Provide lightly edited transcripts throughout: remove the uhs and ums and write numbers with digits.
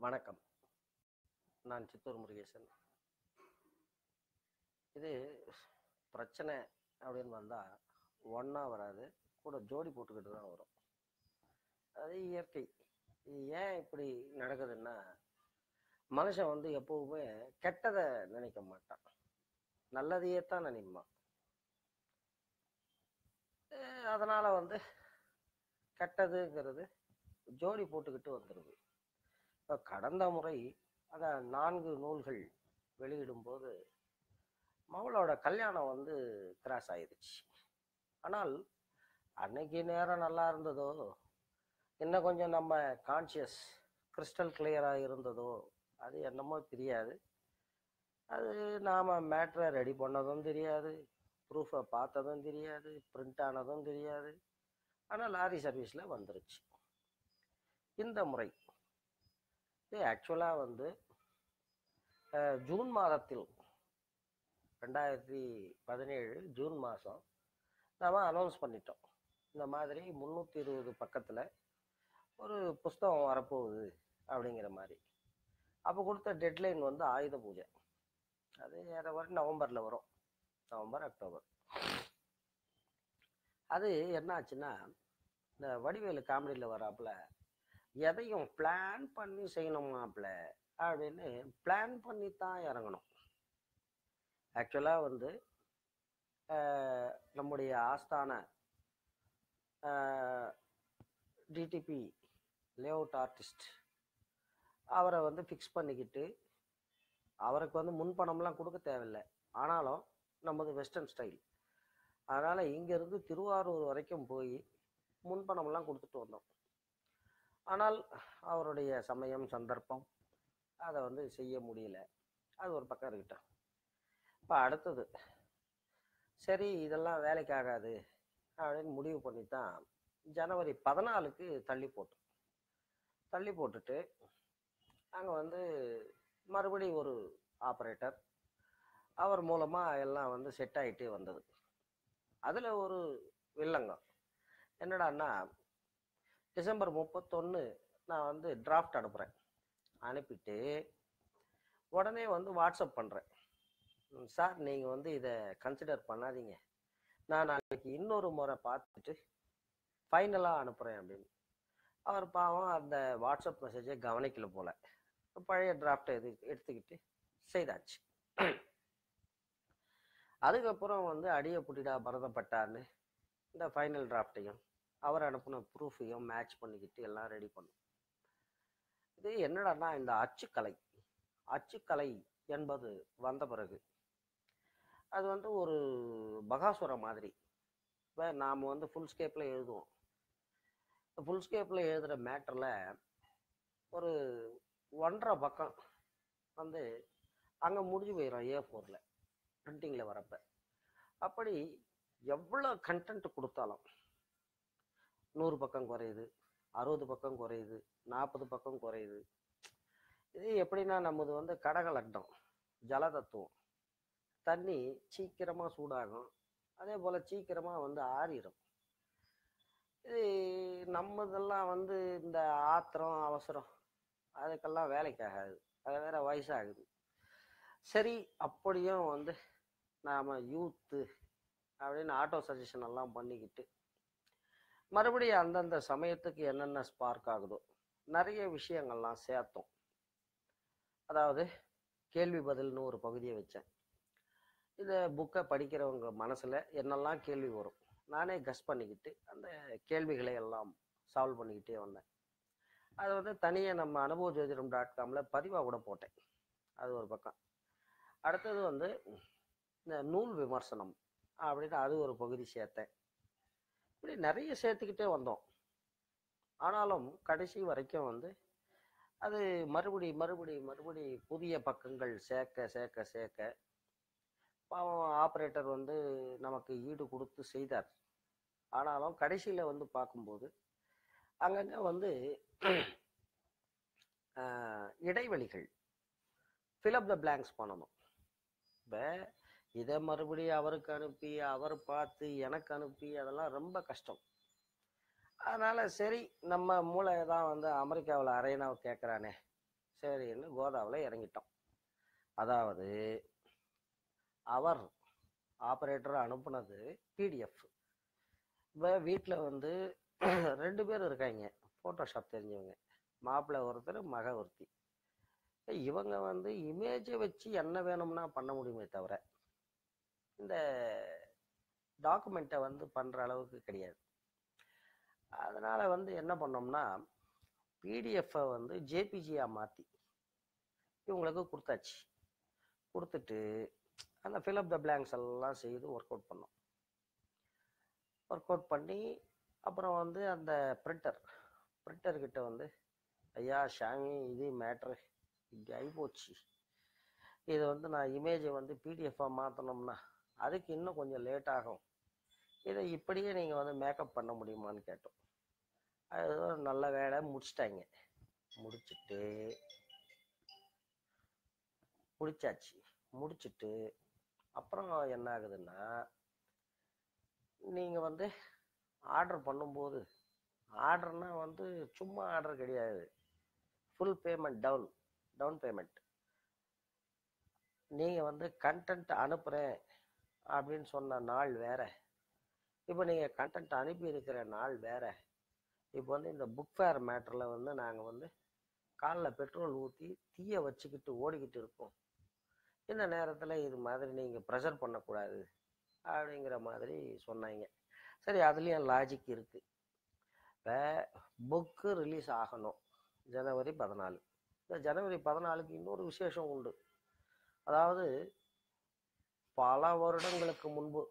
வணக்கம். நான் சித்தூர் முருகேசன். இது பிரச்சனை அப்படின்னு வந்தா ஒண்ணா வராது, கூட ஜோடி போட்டுக்கிட்டு தான் வரும். அது இயற்கை. இது ஏன் இப்படி நடக்குதுன்னா, மனுஷன் வந்து எப்பவுமே கெட்டதை நினைக்க மாட்டான், நல்லதையே தான் நினைப்பான். அதனால வந்து கெட்டதுங்கிறது ஜோடி போட்டுக்கிட்டு வந்துடுது. இப்போ கடந்த முறை அந்த 4 நூல்கள் வெளியிடும் போது மகளோட கல்யாணம் வந்து கிராஸ் ஆயிடுச்சு. ஆனால் அன்னைக்கு நேரம் நல்லா இருந்ததோ, இன்னும் கொஞ்சம் நம்ம கான்சியஸ் கிறிஸ்டல் கிளியராக இருந்ததோ, அது என்னமோ தெரியாது. அது நாம் மேட்ரை ரெடி பண்ணதும் தெரியாது, ப்ரூஃபை பார்த்ததும் தெரியாது, பிரிண்ட் ஆனதும் தெரியாது. ஆனால் லாரி சர்வீஸில் வந்துருச்சு. இந்த முறை ஆக்சுவலாக வந்து ஜூன் மாதத்தில் 2017 ஜூன் மாதம் நாம் அனௌன்ஸ் பண்ணிட்டோம். இந்த மாதிரி 320 பக்கத்தில் ஒரு புஸ்தகம் வரப்போகுது அப்படிங்கிற மாதிரி. அப்போ கொடுத்த டெட்லைன் வந்து ஆயுத பூஜை. அது ஏறவரை நவம்பரில் வரும், நவம்பர் அக்டோபர். அது என்ன ஆச்சுன்னா, இந்த வடிவேலு காமெடியில் வராப்புல, எதையும் பிளான் பண்ணி செய்யணுமாப்ல அப்படின்னு பிளான் பண்ணி தான் இறங்கணும். ஆக்சுவலாக வந்து நம்முடைய ஆஸ்தான டிடிபி லேஅவுட் ஆர்டிஸ்ட் அவரை வந்து ஃபிக்ஸ் பண்ணிக்கிட்டு, அவருக்கு வந்து முன்பணம்லாம் கொடுக்க தேவையில்லை. ஆனாலும் நமது வெஸ்டர்ன் ஸ்டைல், அதனால் இங்கேருந்து திருவாரூர் வரைக்கும் போய் முன்பணம்லாம் கொடுத்துட்டு வந்தோம். ஆனால் அவருடைய சமயம் சந்தர்ப்பம் அதை வந்து செய்ய முடியல. அது ஒரு பக்கம் இருக்கட்டும். இப்போ அடுத்தது, சரி இதெல்லாம் வேலைக்கு ஆகாது அப்படின்னு முடிவு பண்ணி தான் ஜனவரி 14க்கு தள்ளி போட்டுட்டு அங்கே வந்து மறுபடியும் ஒரு ஆப்ரேட்டர், அவர் மூலமாக எல்லாம் வந்து செட் ஆகிட்டே வந்தது. அதில் ஒரு வில்லங்கம் என்னடான்னா, டிசம்பர் 31 நான் வந்து டிராஃப்ட் அனுப்புகிறேன். அனுப்பிட்டு உடனே வந்து வாட்ஸ்அப் பண்ணுறேன், சார் நீங்கள் வந்து இதை கன்சிடர் பண்ணாதீங்க, நான் நாளைக்கு இன்னொரு முறை பார்த்துட்டு ஃபைனலாக அனுப்புகிறேன் அப்படின்னு. அவர் பாவம் அந்த வாட்ஸ்அப் மெசேஜை கவனிக்கல போல, பழைய டிராஃப்டை எடுத்துக்கிட்டு செய்தாச்சு. அதுக்கப்புறம் வந்து அடியை புட்டிடா பரதப்பட்டான்னு இந்த ஃபைனல் டிராஃப்டையும் அவர் அனுப்பின ப்ரூஃபையும் மேட்ச் பண்ணிக்கிட்டு எல்லாம் ரெடி பண்ணும். இது என்னடான்னா, இந்த அச்சுக்கலை என்பது வந்த பிறகு அது வந்து ஒரு பகாசுரம் மாதிரி. இப்போ நாம் வந்து ஃபுல் ஸ்கேப்பில் எழுதுவோம். ஃபுல் ஸ்கேப்பில் எழுதுகிற மேட்டரில் ஒரு 1.5 பக்கம் வந்து அங்கே முடிஞ்சு போயிடும் A4 பிரிண்டிங்கில் வரப்போ. அப்படி எவ்வளோ கண்டென்ட் கொடுத்தாலும் 100 பக்கம் குறையுது, 60 பக்கம் குறையுது, 40 பக்கம் குறையுது. இது எப்படின்னா, நம்மது வந்து கடக லக்னம், ஜல தத்துவம். தண்ணி சீக்கிரமாக சூடாகும், அதே போல் சீக்கிரமாக வந்து ஆறிடும். இது நம்மதெல்லாம் வந்து இந்த ஆத்திரம் அவசரம் அதுக்கெல்லாம் வேலைக்கு ஆகாது, அது வேற வயசாகுது. சரி, அப்படியும் வந்து நாம் யூத்து அப்படின்னு ஆட்டோ சஜஷன் எல்லாம் பண்ணிக்கிட்டு மறுபடியும் அந்தந்த சமயத்துக்கு என்னென்ன ஸ்பார்க் ஆகுதோ நிறைய விஷயங்கள்லாம் சேர்த்தோம். அதாவது கேள்வி பதில்னு ஒரு பகுதியை வச்சேன். இந்த புக்கை படிக்கிறவங்க மனசில் என்னெல்லாம் கேள்வி வரும் நானே கஸ் பண்ணிக்கிட்டு அந்த கேள்விகளை எல்லாம் சால்வ் பண்ணிக்கிட்டே வந்தேன். அது வந்து தனியாக நம்ம அனுபவஜோதிடம்.com பதிவாக கூட போட்டேன். அது ஒரு பக்கம். அடுத்தது வந்து இந்த நூல் விமர்சனம் அப்படின்னு அது ஒரு பகுதி சேர்த்தேன். இப்படி நிறைய சேர்த்துக்கிட்டே வந்தோம். ஆனாலும் கடைசி வரைக்கும் வந்து அது மறுபடி புதிய பக்கங்கள் சேர்க்க பாவம் ஆப்ரேட்டர் வந்து நமக்கு ஈடு கொடுத்து செய்தார். ஆனாலும் கடைசியில் வந்து பார்க்கும்போது அங்கங்கே வந்து இடைவெளிகள், ஃபில்அப் த பிளாங்க்ஸ் பண்ணணும். இப்போ இதை மறுபடியும் அவருக்கு அனுப்பி அவர் பார்த்து எனக்கு அனுப்பி அதெல்லாம் ரொம்ப கஷ்டம். அதனால் சரி, நம்ம மூளை தான் வந்து அமெரிக்காவில் அரைனாவை கேட்குறானே, சரின்னு கோதாவில் இறங்கிட்டோம். அதாவது அவர் ஆப்ரேட்டர் அனுப்புனது பிடிஎஃப். இப்போ வீட்டில் வந்து 2 பேர் இருக்காங்க, ஃபோட்டோஷாப் தெரிஞ்சவங்க. மாப்பிள்ளை ஒருத்தர், மக ஒருத்தி. இவங்க வந்து இமேஜை வச்சு என்ன வேணும்னா பண்ண முடியுமே தவிர இந்த டாக்குமெண்ட்டை வந்து பண்ணுற அளவுக்கு கிடையாது. அதனால் வந்து என்ன பண்ணோம்னா பிடிஎஃப்பை வந்து ஜேபிஜியாக மாற்றி இவங்களுக்கு கொடுத்தாச்சு. கொடுத்துட்டு அந்த ஃபில்அப் த பிளாங்க்ஸ் எல்லாம் செய்து ஒர்க் அவுட் பண்ணோம். ஒர்க் அவுட் பண்ணி அப்புறம் வந்து அந்த பிரிண்டர்கிட்ட வந்து, ஐயா ஷாமி, இது மேட்ரு இப்படி ஆகிப்போச்சு, இதை வந்து நான் இமேஜை வந்து பிடிஎஃபாக மாற்றணும்னா அதுக்கு இன்னும் கொஞ்சம் லேட் ஆகும், இதை இப்படியே நீங்கள் வந்து மேக்கப் பண்ண முடியுமான்னு கேட்டோம். அது நல்ல வேலை முடிச்சிட்டாங்க. முடிச்சிட்டு அப்புறம் என்ன ஆகுதுன்னா, நீங்கள் வந்து ஆர்டர் பண்ணும்போது, ஆர்டர்னா வந்து சும்மா ஆர்டர் கிடையாது, ஃபுல் பேமெண்ட், டவுன் பேமெண்ட். நீங்கள் வந்து கண்டென்ட் அனுப்புகிறேன் அப்படின்னு சொன்ன நாள் வேற, இப்போ நீங்கள் கண்டென்ட் அனுப்பி இருக்கிற நாள் வேற. இப்போ வந்து இந்த புக் ஃபேர் மேட்டரில் வந்து நாங்கள் வந்து காலில் பெட்ரோல் ஊற்றி தீயை வச்சுக்கிட்டு ஓடிக்கிட்டு இருக்கோம். இந்த நேரத்தில் இது மாதிரி நீங்கள் ப்ரெஷர் பண்ணக்கூடாது அப்படிங்கிற மாதிரி சொன்னாங்க. சரி, அதுலேயும் லாஜிக் இருக்குது. இப்போ புக்கு ரிலீஸ் ஆகணும் ஜனவரி 14. இந்த ஜனவரி 14க்கு இன்னொரு விசேஷம் உண்டு. அதாவது பல வருடங்களுக்கு முன்பு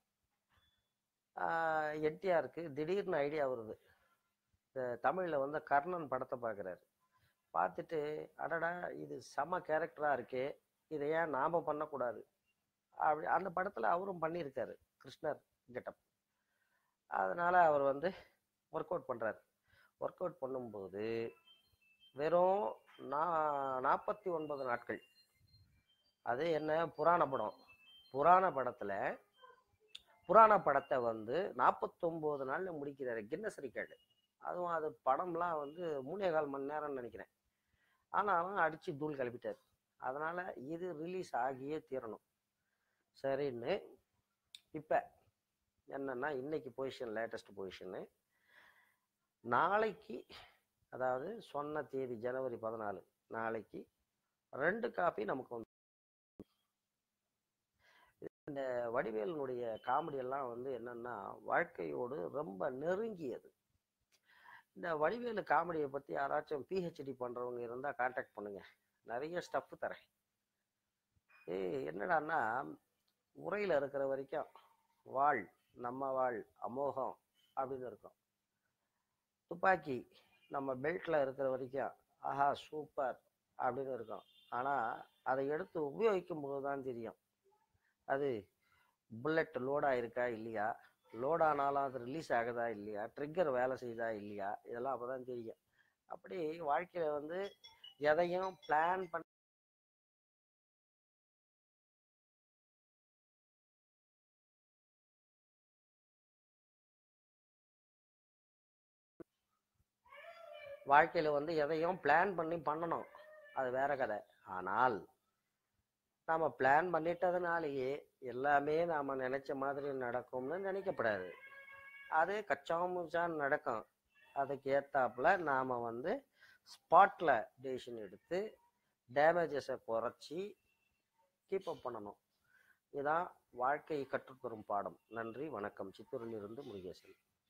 என்டிஆருக்கு திடீர்னு ஐடியா வருது. இந்த தமிழில் வந்து கர்ணன் படத்தை பார்க்குறாரு. பார்த்துட்டு, அடடா இது செம கேரக்டராக இருக்கே, இதை ஏன் நாம் பண்ணக்கூடாது அப்படி. அந்த படத்தில் அவரும் பண்ணியிருக்காரு, கிருஷ்ணர் கெட்டப். அதனால் அவர் வந்து ஒர்க் அவுட் பண்ணுறாரு. ஒர்க் அவுட் பண்ணும்போது வெறும் 49 நாட்கள். அது என்ன, புராண படம். புராண படத்தை வந்து 49 நாளில் முடிக்கிறாரு, கின்னஸ் ரெக்கார்டு. அதுவும் அது படம்லாம் வந்து 3.25 மணி நேரம்னு நினைக்கிறேன். ஆனாலும் அடித்து தூள் கிளப்பிட்டார். அதனால் இது ரிலீஸ் ஆகியே தீரணும். சரின்னு இப்போ என்னென்னா, இன்னைக்கு பொசிஷன், லேட்டஸ்ட் பொசிஷனு, நாளைக்கு, அதாவது சொன்ன தேதி ஜனவரி 14, நாளைக்கு 2 காப்பி நமக்கு வந்து. இந்த வடிவேலனுடைய காமெடியெல்லாம் வந்து என்னென்னா வாழ்க்கையோடு ரொம்ப நெருங்கியது. இந்த வடிவேலு காமெடியை பற்றி யாராச்சும் பிஹெச்டி பண்ணுறவங்க இருந்தால் கான்டாக்ட் பண்ணுங்கள், நிறைய ஸ்டஃப் தரேன். என்னடான்னா, உரையில் இருக்கிற வரைக்கும் வாழ், நம்ம வாழ், அமோகம் அப்படின்னு இருக்கும். துப்பாக்கி நம்ம பெல்ட்டில் இருக்கிற வரைக்கும் ஆஹா சூப்பர் அப்படின்னு இருக்கும். ஆனால் அதை எடுத்து உபயோகிக்கும் போது தான் தெரியும் அது புல்லட் லோடாக இருக்கா இல்லையா, லோடானாலும் அது ரிலீஸ் ஆகுதா இல்லையா, ட்ரிக்கர் வேலை செய்யுதா இல்லையா, இதெல்லாம் அப்போ தான் தெரியும். அப்படி வாழ்க்கையில் வந்து எதையும் பிளான் பண்ண வாழ்க்கையில் வந்து எதையும் பிளான் பண்ணி பண்ணணும், அது வேற கதை. ஆனால் நாம் பிளான் பண்ணிட்டதுனாலேயே எல்லாமே நாம் நினச்ச மாதிரி நடக்கும்னு நினைக்கப்படாது. அது கச்சாமுச்சான் நடக்கும். அதுக்கு ஏற்றாப்புல நாம் வந்து ஸ்பாட்டில் டெசிஷன் எடுத்து டேமேஜஸை குறைச்சி கீப்பப் பண்ணணும். இதுதான் வாழ்க்கை கற்றுத்தரும் பாடம். நன்றி, வணக்கம். சித்தூரிலிருந்து முருகேசன்.